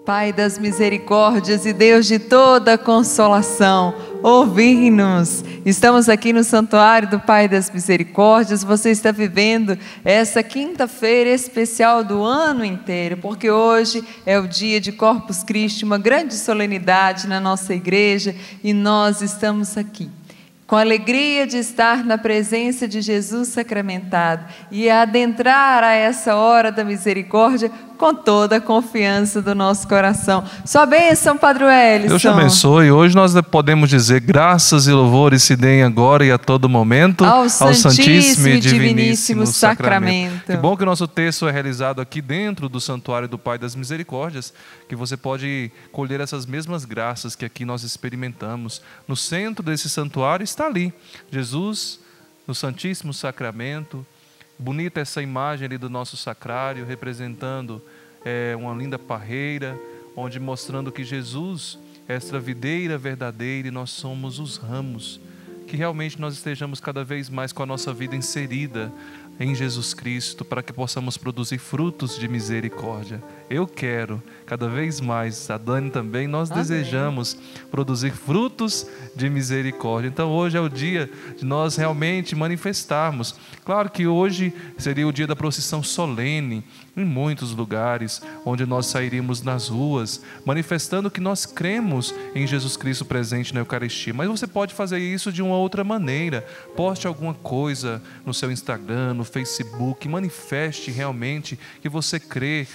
Pai das misericórdias e Deus de toda consolação, ouvi-nos. Estamos aqui no Santuário do Pai das Misericórdias. Você está vivendo essa quinta-feira especial do ano inteiro, porque hoje é o dia de Corpus Christi, uma grande solenidade na nossa igreja, e nós estamos aqui com a alegria de estar na presença de Jesus sacramentado e adentrar a essa hora da misericórdia com toda a confiança do nosso coração. Sua bênção, Padre Wellington. Deus te abençoe. Hoje nós podemos dizer graças e louvores se deem agora e a todo momento ao Santíssimo e Diviníssimo Sacramento. Que bom que o nosso texto é realizado aqui dentro do Santuário do Pai das Misericórdias, que você pode colher essas mesmas graças que aqui nós experimentamos. No centro desse santuário está ali Jesus, no Santíssimo Sacramento. Bonita essa imagem ali do nosso sacrário, representando uma linda parreira, onde mostrando que Jesus é esta videira verdadeira e nós somos os ramos. Que realmente nós estejamos cada vez mais com a nossa vida inserida em Jesus Cristo, para que possamos produzir frutos de misericórdia. Eu quero, cada vez mais, a Dani também, nós Amém. Desejamos produzir frutos de misericórdia. Então hoje é o dia de nós realmente manifestarmos. Claro que hoje seria o dia da procissão solene, em muitos lugares, onde nós sairíamos nas ruas, manifestando que nós cremos em Jesus Cristo presente na Eucaristia. Mas você pode fazer isso de uma outra maneira. Poste alguma coisa no seu Instagram, no Facebook, manifeste realmente que você crê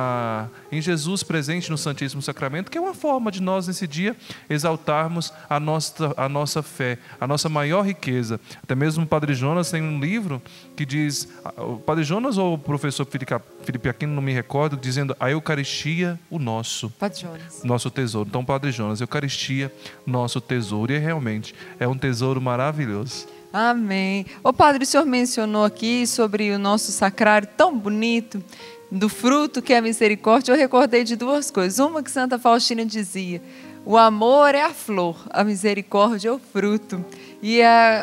em Jesus presente no Santíssimo Sacramento, que é uma forma de nós nesse dia exaltarmos a nossa fé, a nossa maior riqueza. Até mesmo o Padre Jonas tem um livro que diz, o Padre Jonas ou o professor Felipe Aquino, não me recordo, dizendo a Eucaristia, o nosso. Padre Jonas. Nosso tesouro. Então, Padre Jonas, Eucaristia, nosso tesouro. E realmente é um tesouro maravilhoso. Amém. Ô Padre, o senhor mencionou aqui sobre o nosso sacrário tão bonito, do fruto que é a misericórdia. Eu recordei de duas coisas. Uma que Santa Faustina dizia: o amor é a flor, a misericórdia é o fruto. E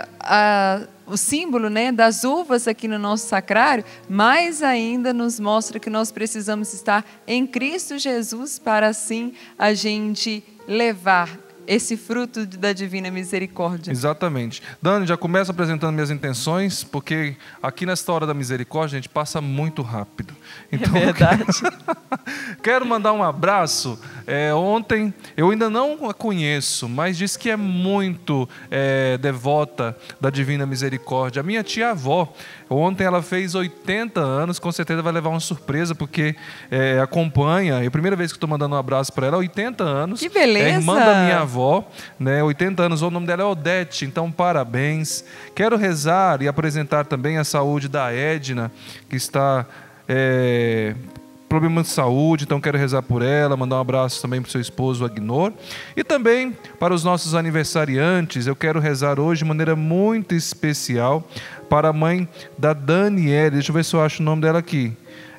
o símbolo, né, das uvas aqui no nosso sacrário, mais ainda nos mostra que nós precisamos estar em Cristo Jesus para assim a gente levar esse fruto da divina misericórdia. Exatamente. Dani, já começo apresentando minhas intenções, porque aqui nesta hora da misericórdia a gente passa muito rápido. Então, é verdade. Quero mandar um abraço. Ontem, eu ainda não a conheço, mas diz que é muito devota da divina misericórdia. A minha tia-avó, ontem ela fez 80 anos, com certeza vai levar uma surpresa, porque acompanha, é a primeira vez que estou mandando um abraço para ela, 80 anos. Que beleza! É irmã da minha avó, né, 80 anos, o nome dela é Odete, então parabéns. Quero rezar e apresentar também a saúde da Edna, que está problema de saúde, então quero rezar por ela, mandar um abraço também para o seu esposo Agnor, e também para os nossos aniversariantes. Eu quero rezar hoje de maneira muito especial para a mãe da Daniele. Deixa eu ver se eu acho o nome dela aqui.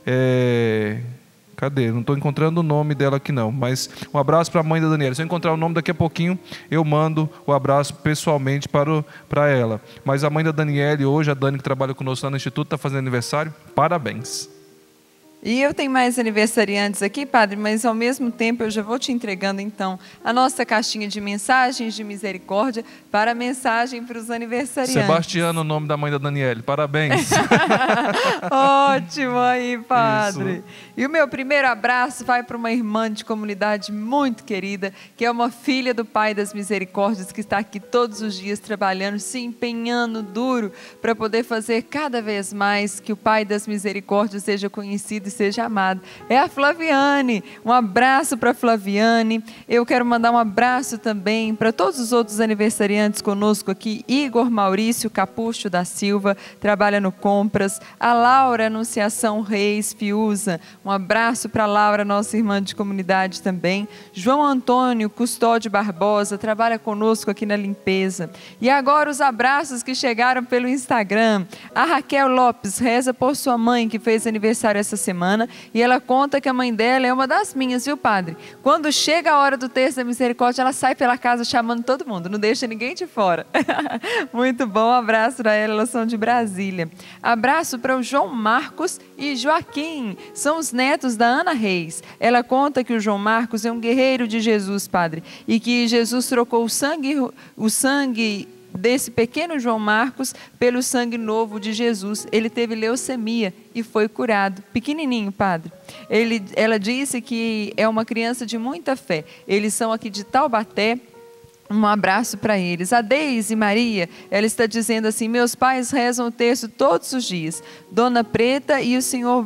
Cadê? Não estou encontrando o nome dela aqui não, mas um abraço para a mãe da Daniela. Se eu encontrar o nome daqui a pouquinho, eu mando o abraço pessoalmente para ela. Mas a mãe da Daniele hoje, a Dani que trabalha conosco lá no Instituto, está fazendo aniversário. Parabéns. E eu tenho mais aniversariantes aqui, Padre, mas ao mesmo tempo eu já vou te entregando então a nossa caixinha de mensagens de misericórdia para a mensagem para os aniversariantes. Sebastiano, o nome da mãe da Daniele. Parabéns. Ótimo aí, Padre. Isso. E o meu primeiro abraço vai para uma irmã de comunidade muito querida, que é uma filha do Pai das Misericórdias, que está aqui todos os dias trabalhando, se empenhando duro para poder fazer cada vez mais que o Pai das Misericórdias seja conhecido e seja amado. É a Flaviane. Um abraço para a Flaviane. Eu quero mandar um abraço também para todos os outros aniversariantes conosco aqui. Igor Maurício Capucho da Silva, trabalha no Compras. A Laura Anunciação Reis Piusa. Um abraço para a Laura, nossa irmã de comunidade também. João Antônio Custódio Barbosa, trabalha conosco aqui na limpeza. E agora os abraços que chegaram pelo Instagram. A Raquel Lopes reza por sua mãe, que fez aniversário essa semana. semana, e ela conta que a mãe dela é uma das minhas, viu, padre? Quando chega a hora do terço da misericórdia, ela sai pela casa chamando todo mundo, não deixa ninguém de fora. Muito bom, abraço para ela, elas são de Brasília. Abraço para o João Marcos e Joaquim, são os netos da Ana Reis. Ela conta que o João Marcos é um guerreiro de Jesus, padre, e que Jesus trocou o sangue desse pequeno João Marcos pelo sangue novo de Jesus. Ele teve leucemia e foi curado, pequenininho, padre. Ela disse que é uma criança de muita fé. Eles são aqui de Taubaté. Um abraço para eles. A Deise Maria, ela está dizendo assim: meus pais rezam o terço todos os dias. Dona Preta e o senhor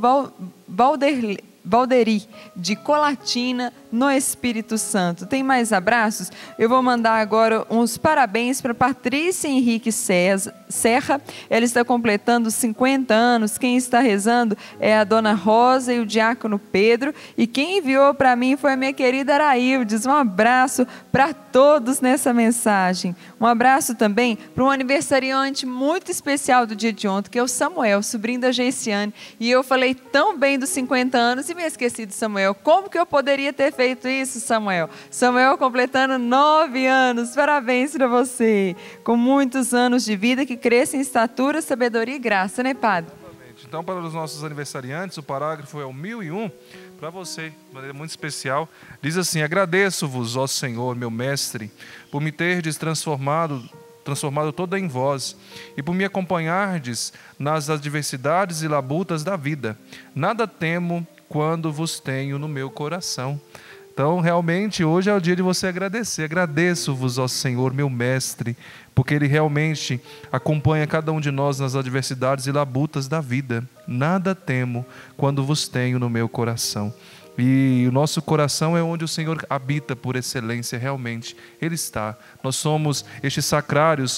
Valderi, de Colatina, no Espírito Santo. Tem mais abraços? Eu vou mandar agora uns parabéns para Patrícia Henrique Serra. Ela está completando 50 anos. Quem está rezando é a Dona Rosa e o Diácono Pedro. E quem enviou para mim foi a minha querida Araildes. Um abraço para todos nessa mensagem. Um abraço também para um aniversariante muito especial do dia de ontem, que é o Samuel, sobrinho da Geiciane. E eu falei tão bem dos 50 anos e me esqueci de Samuel. Como que eu poderia ter feito isso, Samuel? Samuel completando 9 anos. Parabéns para você. Com muitos anos de vida, que cresça em estatura, sabedoria e graça, né, padre? Exatamente. Então, para os nossos aniversariantes, o parágrafo é o 1001. Para você, de maneira muito especial, diz assim: agradeço-vos, ó Senhor, meu mestre, por me terdes transformado toda em vós, e por me acompanhardes nas adversidades e labutas da vida. Nada temo quando vos tenho no meu coração. Então, realmente, hoje é o dia de você agradecer. Agradeço-vos, ó Senhor, meu mestre, porque Ele realmente acompanha cada um de nós nas adversidades e labutas da vida. Nada temo quando vos tenho no meu coração. E o nosso coração é onde o Senhor habita por excelência, realmente. Ele está. Nós somos estes sacrários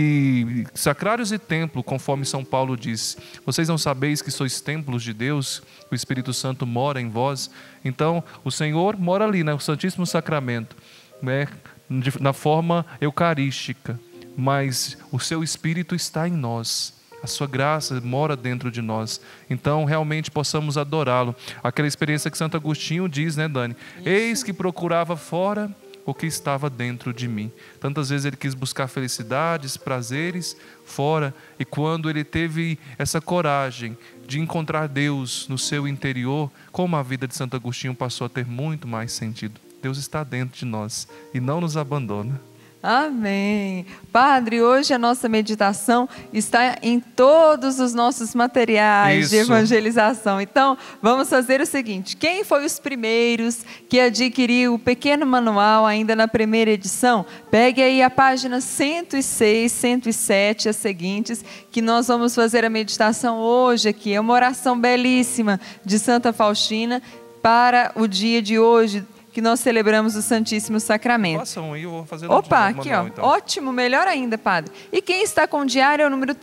e templo, conforme São Paulo diz. Vocês não sabeis que sois templos de Deus? O Espírito Santo mora em vós? Então, o Senhor mora ali, no Santíssimo Sacramento, né, na forma eucarística. Mas o seu Espírito está em nós. A sua graça mora dentro de nós. Então, realmente possamos adorá-lo. Aquela experiência que Santo Agostinho diz, né, Dani? Isso. Eis que procurava fora o que estava dentro de mim. Tantas vezes ele quis buscar felicidades, prazeres fora. E quando ele teve essa coragem de encontrar Deus no seu interior, como a vida de Santo Agostinho passou a ter muito mais sentido. Deus está dentro de nós e não nos abandona. Amém. Padre, hoje a nossa meditação está em todos os nossos materiais de evangelização. Então, vamos fazer o seguinte: quem foi os primeiros que adquiriu o pequeno manual ainda na primeira edição? Pegue aí a página 106, 107, as seguintes, que nós vamos fazer a meditação hoje aqui. É uma oração belíssima de Santa Faustina para o dia de hoje, que nós celebramos o Santíssimo Sacramento. Passam aí, eu vou fazer Opa, aqui manual, ó, então. Ótimo, melhor ainda, padre. E quem está com o diário é o número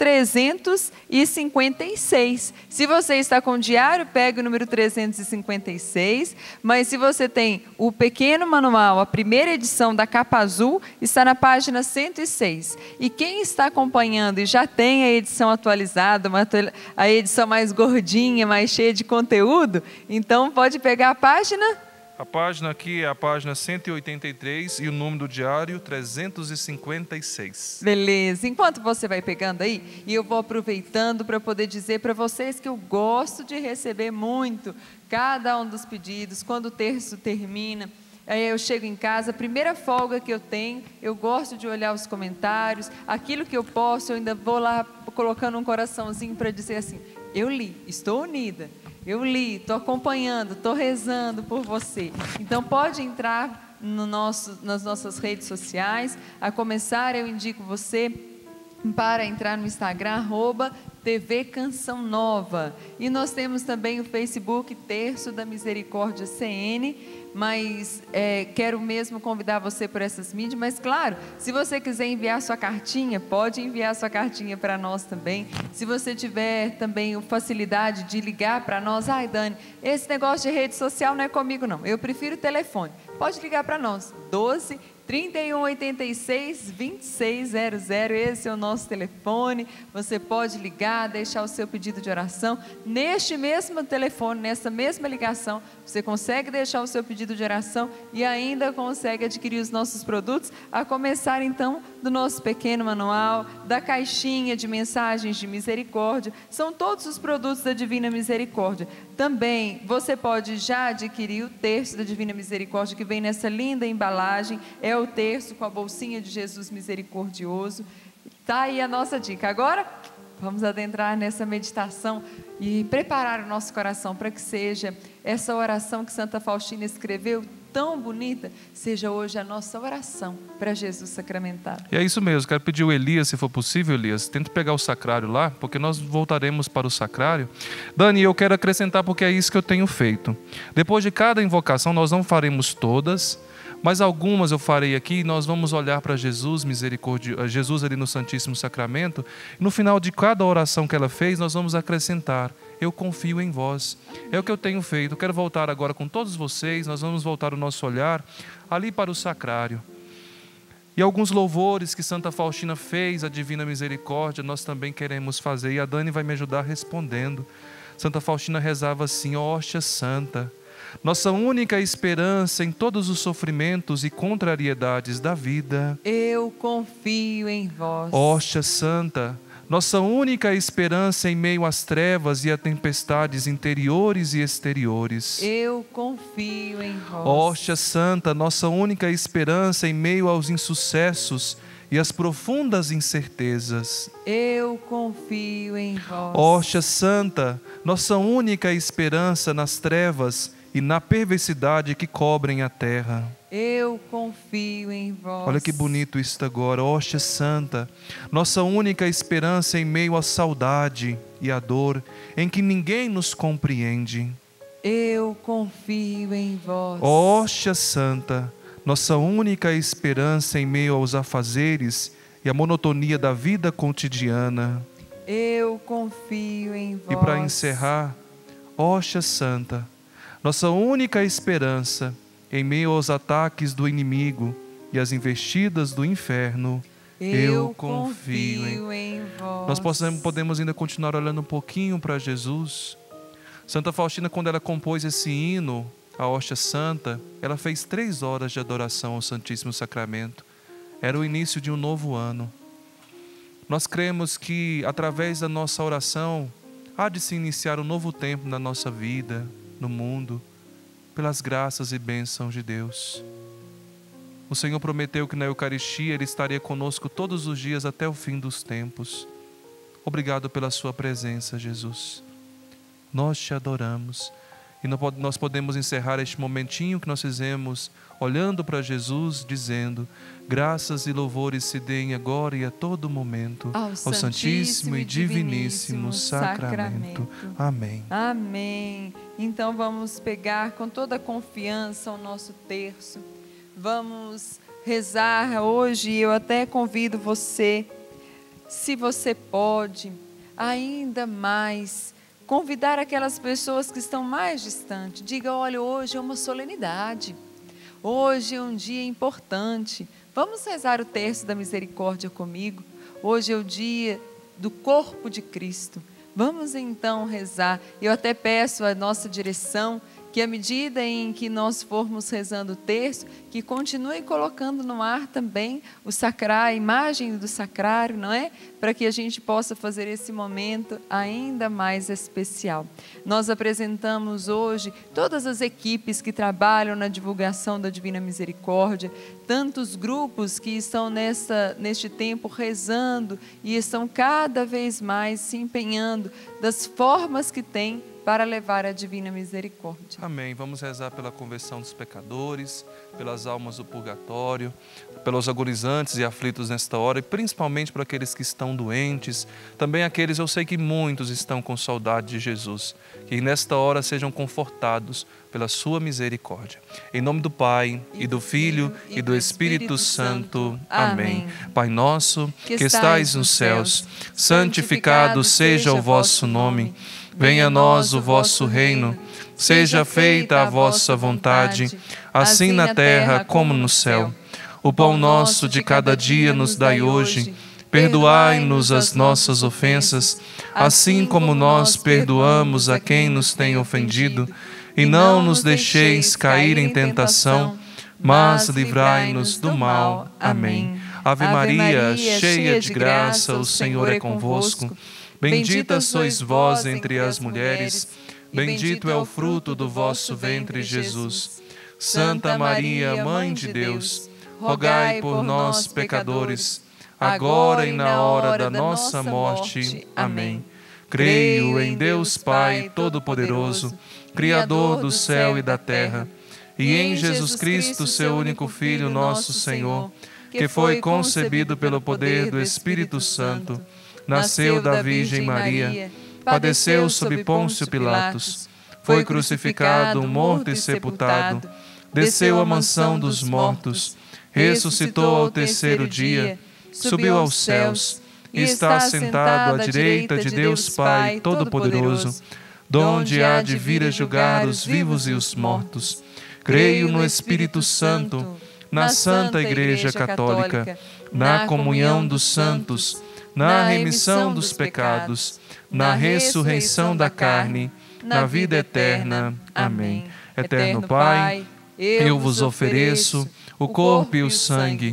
356. Se você está com o diário, pegue o número 356, mas se você tem o pequeno manual, a primeira edição da capa azul, está na página 106. E quem está acompanhando e já tem a edição atualizada, a edição mais gordinha, mais cheia de conteúdo, então pode pegar a página... A página aqui é a página 183 e o número do diário 356. Beleza. Enquanto você vai pegando aí, e eu vou aproveitando para poder dizer para vocês que eu gosto de receber muito cada um dos pedidos. Quando o terço termina, aí eu chego em casa, a primeira folga que eu tenho, eu gosto de olhar os comentários. Aquilo que eu posso, eu ainda vou lá colocando um coraçãozinho para dizer assim: eu li, estou unida. Eu li, estou acompanhando, estou rezando por você. Então pode entrar nas nossas redes sociais. A começar, eu indico você para entrar no Instagram, @TV Canção Nova. E nós temos também o Facebook Terço da Misericórdia CN, mas quero mesmo convidar você por essas mídias. Mas claro, se você quiser enviar sua cartinha, pode enviar sua cartinha para nós também. Se você tiver também facilidade de ligar para nós: ai, Dani, esse negócio de rede social não é comigo não, eu prefiro o telefone. Pode ligar para nós, 12 3186-2600, esse é o nosso telefone. Você pode ligar, deixar o seu pedido de oração. Neste mesmo telefone, nessa mesma ligação, você consegue deixar o seu pedido de oração e ainda consegue adquirir os nossos produtos, a começar então do nosso pequeno manual, da caixinha de mensagens de misericórdia. São todos os produtos da Divina Misericórdia. Também você pode já adquirir o terço da Divina Misericórdia, que vem nessa linda embalagem. É o terço com a bolsinha de Jesus misericordioso. Tá aí a nossa dica. Agora, vamos adentrar nessa meditação e preparar o nosso coração para que seja essa oração que Santa Faustina escreveu, tão bonita, seja hoje a nossa oração para Jesus sacramentado. E é isso mesmo, quero pedir o Elias, se for possível, Elias, tente pegar o sacrário lá, porque nós voltaremos para o sacrário. Dani, eu quero acrescentar porque é isso que eu tenho feito. Depois de cada invocação, nós não faremos todas, mas algumas eu farei aqui, e nós vamos olhar para Jesus misericordioso, Jesus ali no Santíssimo Sacramento. No final de cada oração que ela fez, nós vamos acrescentar: eu confio em vós. É o que eu tenho feito. Eu quero voltar agora com todos vocês, nós vamos voltar o nosso olhar ali para o sacrário. E alguns louvores que Santa Faustina fez à Divina Misericórdia, nós também queremos fazer, e a Dani vai me ajudar respondendo. Santa Faustina rezava assim: ó hóstia santa, nossa única esperança em todos os sofrimentos e contrariedades da vida. Eu confio em vós. Hóstia santa, nossa única esperança em meio às trevas e a tempestades interiores e exteriores. Eu confio em vós. Hóstia santa, nossa única esperança em meio aos insucessos e às profundas incertezas. Eu confio em vós. Hóstia santa, nossa única esperança nas trevas e na perversidade que cobrem a terra. Eu confio em vós. Olha que bonito isso agora. Hóstia santa, nossa única esperança em meio à saudade e à dor, em que ninguém nos compreende. Eu confio em vós. Hóstia santa, nossa única esperança em meio aos afazeres e à monotonia da vida cotidiana. Eu confio em vós. E para encerrar, hóstia santa, nossa única esperança em meio aos ataques do inimigo e às investidas do inferno. Eu confio em vós. Nós podemos ainda continuar olhando um pouquinho para Jesus. Santa Faustina, quando ela compôs esse hino, a hóstia santa, ela fez 3 horas de adoração ao Santíssimo Sacramento. Era o início de um novo ano. Nós cremos que através da nossa oração há de se iniciar um novo tempo na nossa vida, no mundo, pelas graças e bênçãos de Deus. O Senhor prometeu que na Eucaristia Ele estaria conosco todos os dias até o fim dos tempos. Obrigado pela sua presença, Jesus. Nós te adoramos e nós podemos encerrar este momentinho que nós fizemos olhando para Jesus, dizendo: graças e louvores se deem agora e a todo momento ao Santíssimo e Diviníssimo Sacramento. Amém. Amém. Então vamos pegar com toda a confiança o nosso terço. Vamos rezar hoje. Eu até convido você, se você pode, ainda mais convidar aquelas pessoas que estão mais distantes. Diga: olha, hoje é uma solenidade. Hoje é um dia importante. Vamos rezar o terço da misericórdia comigo. Hoje é o dia do corpo de Cristo. Vamos então rezar. Eu até peço à nossa direção que à medida em que nós formos rezando o terço, que continue colocando no ar também o sacrário, a imagem do sacrário, não é? Para que a gente possa fazer esse momento ainda mais especial. Nós apresentamos hoje todas as equipes que trabalham na divulgação da Divina Misericórdia, tantos grupos que estão neste tempo rezando e estão cada vez mais se empenhando das formas que têm para levar a Divina Misericórdia. Amém. Vamos rezar pela conversão dos pecadores, pelas almas do purgatório, pelos agonizantes e aflitos nesta hora, e principalmente para aqueles que estão doentes, também aqueles, eu sei que muitos estão com saudade de Jesus, que nesta hora sejam confortados pela sua misericórdia. Em nome do Pai, e do Filho, e do Espírito Santo. Amém. Pai nosso, que estais nos céus, santificado seja o vosso nome. Venha a nós o vosso reino, seja feita a vossa vontade, assim na terra como no céu. O pão nosso de cada dia nos dai hoje. Perdoai-nos as nossas ofensas, assim como nós perdoamos a quem nos tem ofendido. E não nos deixeis cair em tentação, mas livrai-nos do mal. Amém. Ave Maria, cheia de graça, o Senhor é convosco. Bendita sois vós entre as mulheres, bendito é o fruto do vosso ventre, Jesus. Santa Maria, Mãe de Deus, rogai por nós, pecadores, agora e na hora da nossa morte. Amém. Creio em Deus Pai Todo-Poderoso, Criador do céu e da terra, e em Jesus Cristo, seu único Filho, nosso Senhor, que foi concebido pelo poder do Espírito Santo, nasceu da Virgem Maria, padeceu sob Pôncio Pilatos, foi crucificado, morto e sepultado, desceu à mansão dos mortos, ressuscitou ao terceiro dia, subiu aos céus e está sentado à direita de Deus Pai Todo-Poderoso, donde há de vir a julgar os vivos e os mortos. Creio no Espírito Santo, na Santa Igreja Católica, na comunhão dos santos, na remissão dos pecados, na ressurreição da carne, na vida eterna. Amém. Eterno Pai, eu vos ofereço o corpo e o sangue,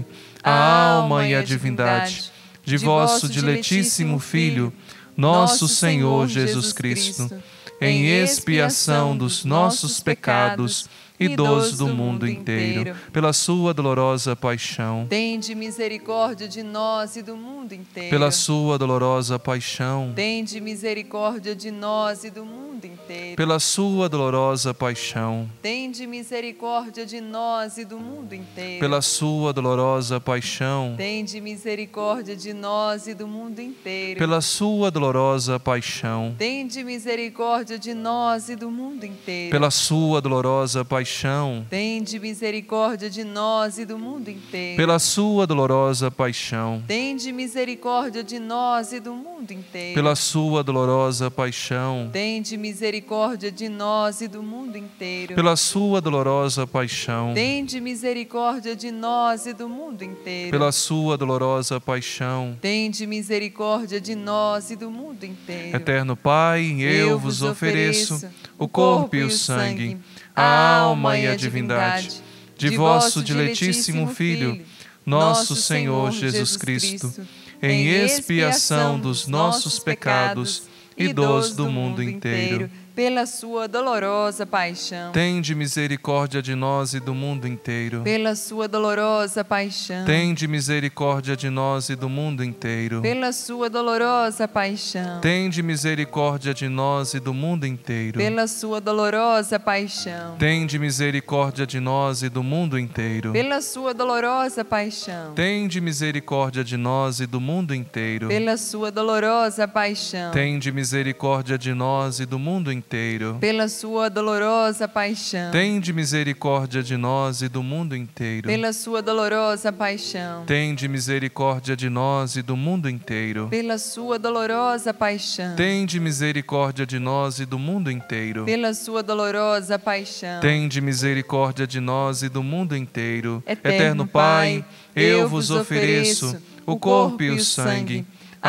a alma e a divindade de vosso diletíssimo Filho, nosso Senhor Jesus Cristo, em expiação dos nossos pecados e dos do mundo inteiro, pela sua dolorosa paixão. Tende misericórdia de nós e do mundo inteiro. Pela sua dolorosa paixão. Tende misericórdia de nós e do mundo inteiro. Pela sua dolorosa paixão. Tende misericórdia de nós e do mundo inteiro. Pela sua dolorosa paixão. Tende misericórdia de nós e do mundo inteiro. Pela sua dolorosa paixão. Tende misericórdia de nós e do mundo inteiro. Pela sua dolorosa paixão. Tende misericórdia de nós e do mundo inteiro. Pela sua dolorosa paixão. Tende misericórdia de nós e do mundo inteiro. Pela sua dolorosa paixão. Tende misericórdia de nós e do mundo inteiro. Pela sua dolorosa paixão. Tende misericórdia de nós e do mundo inteiro. Pela sua dolorosa paixão. Tende misericórdia de nós e do mundo inteiro. Eterno Pai, eu vos ofereço o corpo e o sangue, a alma e a divindade de vosso diletíssimo Filho, nosso Senhor Jesus Cristo, em expiação dos nossos pecados e dos do mundo inteiro. Pela sua dolorosa paixão. Tende misericórdia de nós e do mundo inteiro. Pela sua dolorosa paixão. Tende misericórdia de nós e do mundo inteiro. Pela sua dolorosa paixão. Tende misericórdia de nós e do mundo inteiro. Pela sua dolorosa paixão. Tende misericórdia de nós e do mundo inteiro. Pela sua dolorosa paixão. Tende misericórdia de nós e do mundo inteiro. Pela sua dolorosa paixão. Tende misericórdia de nós e do mundo inteiro. Pela sua dolorosa paixão. Tende misericórdia de nós e do mundo inteiro. Pela sua dolorosa paixão. Tende misericórdia de nós e do mundo inteiro. Pela sua dolorosa paixão. Tende misericórdia de nós e do mundo inteiro. Pela sua dolorosa paixão. Tende misericórdia de nós e do mundo inteiro. Eterno Pai, eu vos ofereço o corpo e o sangue,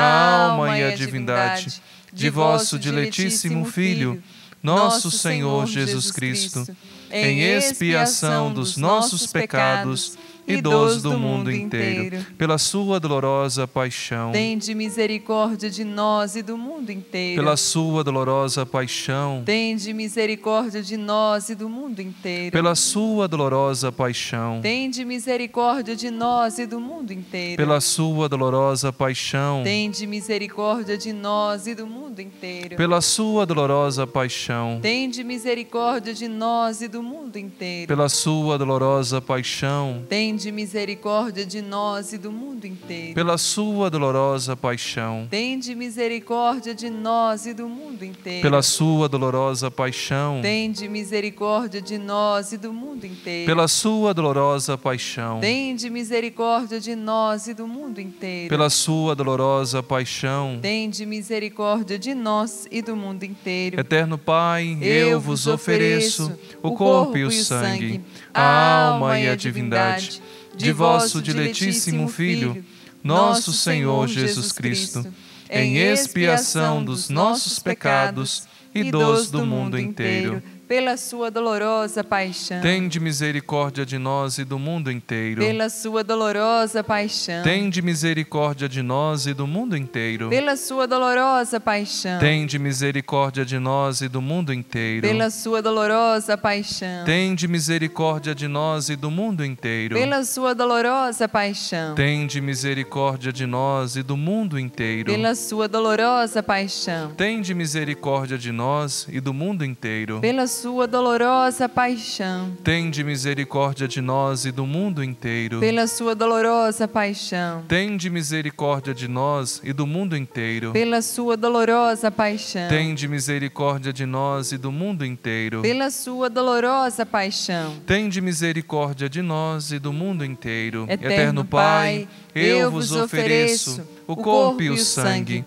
a alma e a divindade de vosso diletíssimo Filho, nosso Senhor Jesus Cristo, em expiação dos nossos pecados e dos do mundo inteiro, pela sua dolorosa paixão. Tende misericórdia de nós e do mundo inteiro. Pela sua dolorosa paixão. Tende misericórdia de nós e do mundo inteiro. Pela sua dolorosa paixão. Tende misericórdia de nós e do mundo inteiro. Pela sua dolorosa paixão. Tende misericórdia de nós e do mundo inteiro. Pela sua dolorosa paixão. Tende misericórdia de nós e do mundo inteiro. Pela sua dolorosa paixão. Tende misericórdia de nós e do mundo inteiro. Pela sua dolorosa paixão. Tende misericórdia de nós e do mundo inteiro. Pela sua dolorosa paixão. Tende misericórdia de nós e do mundo inteiro. Pela sua dolorosa paixão. Tende misericórdia de nós e do mundo inteiro. Pela sua dolorosa paixão. Tende misericórdia de nós e do mundo inteiro. Eterno Pai, eu vos ofereço o corpo e o sangue, a alma e a divindade de vosso diletíssimo Filho, nosso Senhor Jesus Cristo, em expiação dos nossos pecados e dos do mundo inteiro. Pela sua dolorosa paixão. Tende misericórdia de nós e do mundo inteiro. Pela sua dolorosa paixão. Tende misericórdia de nós e do mundo inteiro. Pela sua dolorosa paixão. Tende misericórdia de nós e do mundo inteiro. Pela sua dolorosa paixão. Tende misericórdia de nós e do mundo inteiro. Pela sua dolorosa paixão. Tende misericórdia de nós e do mundo inteiro. Pela sua dolorosa paixão. Tende misericórdia de nós e do mundo inteiro. Pela sua dolorosa paixão. Tende misericórdia de nós e do mundo inteiro. Pela sua dolorosa paixão. Tende misericórdia de nós e do mundo inteiro. Pela sua dolorosa paixão. Tende misericórdia de nós e do mundo inteiro. Pela sua dolorosa paixão. Tende misericórdia de nós e do mundo inteiro. Eterno Pai, eu vos ofereço o corpo e o sangue,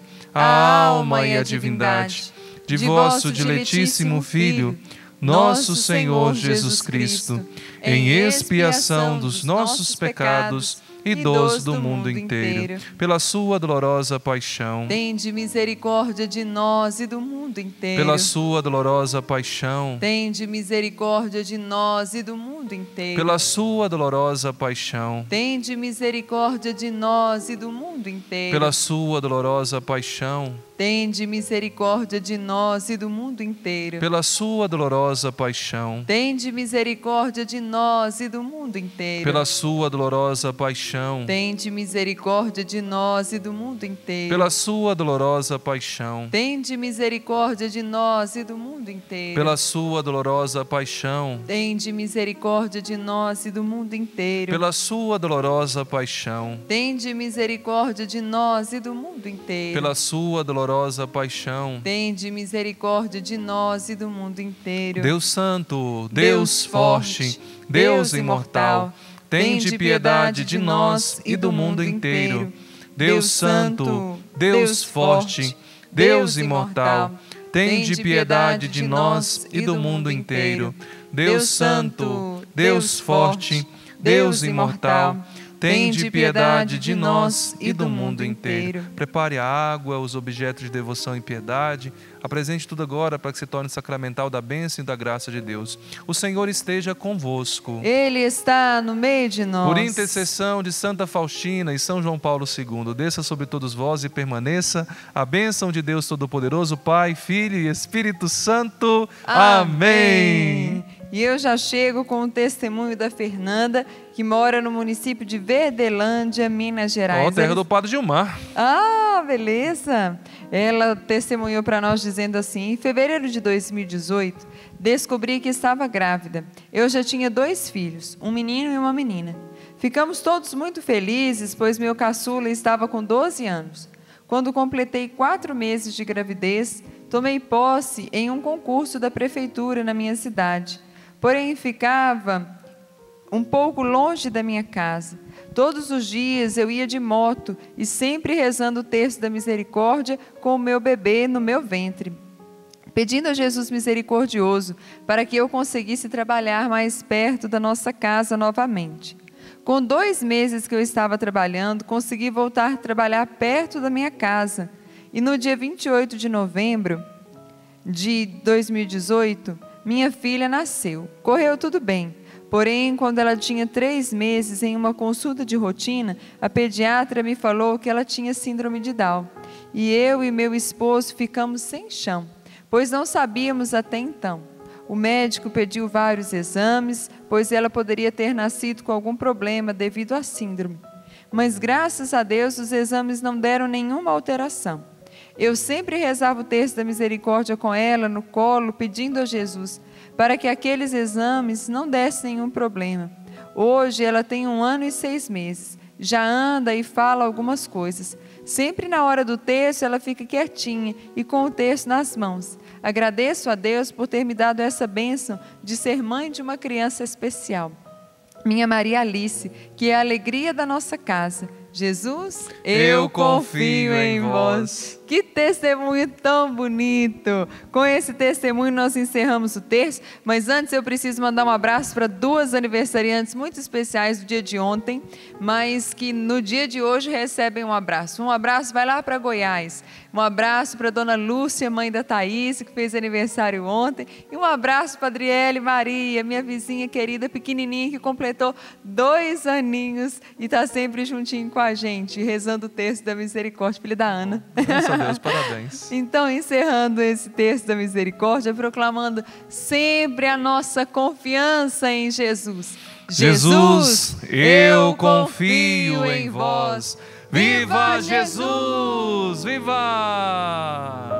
a alma e a divindade de vosso diletíssimo Filho, nosso Senhor Jesus Cristo, em expiação dos nossos pecados e dos do mundo inteiro, pela sua dolorosa paixão. Tende misericórdia de nós e do mundo inteiro. Pela sua dolorosa paixão. Tende misericórdia de nós e do mundo inteiro. Pela sua dolorosa paixão. Tende misericórdia de nós e do mundo inteiro. Pela sua dolorosa paixão. Tende misericórdia de nós e do mundo inteiro. Pela sua dolorosa paixão. Tende misericórdia de nós e do mundo inteiro. Pela sua dolorosa paixão. Tende misericórdia de nós e do mundo inteiro. Pela sua dolorosa paixão. Tende misericórdia de nós e do mundo inteiro. Pela sua dolorosa paixão. Tende misericórdia de nós e do mundo inteiro. Pela sua dolorosa paixão. Tende misericórdia de nós e do mundo inteiro. Pela sua dolorosa paixão. Tende misericórdia de nós e do mundo inteiro. Deus Santo, Deus Forte, Deus Imortal, tende piedade de nós e do mundo inteiro. Deus Santo, Deus Forte, Deus Imortal, tende piedade de nós e do mundo inteiro. Deus Santo, Deus Forte, Deus Imortal, tende piedade de nós e do mundo inteiro. Prepare a água, os objetos de devoção e piedade. Apresente tudo agora para que se torne sacramental da bênção e da graça de Deus. O Senhor esteja convosco. Ele está no meio de nós. Por intercessão de Santa Faustina e São João Paulo II, desça sobre todos vós e permaneça a bênção de Deus Todo-Poderoso, Pai, Filho e Espírito Santo. Amém. E eu já chego com o testemunho da Fernanda, que mora no município de Verdelândia, Minas Gerais. Terra do Padre Gilmar. Ah, beleza! Ela testemunhou para nós dizendo assim: em fevereiro de 2018, descobri que estava grávida. Eu já tinha 2 filhos, um menino e uma menina. Ficamos todos muito felizes, pois meu caçula estava com 12 anos. Quando completei 4 meses de gravidez, tomei posse em um concurso da prefeitura na minha cidade. Porém, ficava um pouco longe da minha casa. Todos os dias eu ia de moto e sempre rezando o terço da misericórdia com o meu bebê no meu ventre, pedindo a Jesus misericordioso para que eu conseguisse trabalhar mais perto da nossa casa novamente. Com 2 meses que eu estava trabalhando, consegui voltar a trabalhar perto da minha casa. E no dia 28 de novembro de 2018, minha filha nasceu. Correu tudo bem. Porém, quando ela tinha 3 meses, em uma consulta de rotina, a pediatra me falou que ela tinha síndrome de Down. E eu e meu esposo ficamos sem chão, pois não sabíamos até então. O médico pediu vários exames, pois ela poderia ter nascido com algum problema devido à síndrome. Mas, graças a Deus, os exames não deram nenhuma alteração. Eu sempre rezava o terço da misericórdia com ela no colo, pedindo a Jesus para que aqueles exames não dessem nenhum problema. Hoje ela tem 1 ano e 6 meses, já anda e fala algumas coisas. Sempre na hora do terço ela fica quietinha e com o terço nas mãos. Agradeço a Deus por ter me dado essa bênção de ser mãe de uma criança especial. Minha Maria Alice, que é a alegria da nossa casa, Jesus, eu confio em vós. Que testemunho tão bonito! Com esse testemunho nós encerramos o terço, mas antes eu preciso mandar um abraço para duas aniversariantes muito especiais do dia de ontem, mas que no dia de hoje recebem um abraço. Um abraço vai lá para Goiás, um abraço para Dona Lúcia, mãe da Thaís, que fez aniversário ontem, e um abraço para Adriele Maria, minha vizinha querida, pequenininha, que completou 2 aninhos e está sempre juntinho com a gente, rezando o texto da misericórdia, filha da Ana. Graças a Deus, parabéns. Então, encerrando esse texto da misericórdia, proclamando sempre a nossa confiança em Jesus. Jesus, eu confio em vós. Viva Jesus! Viva!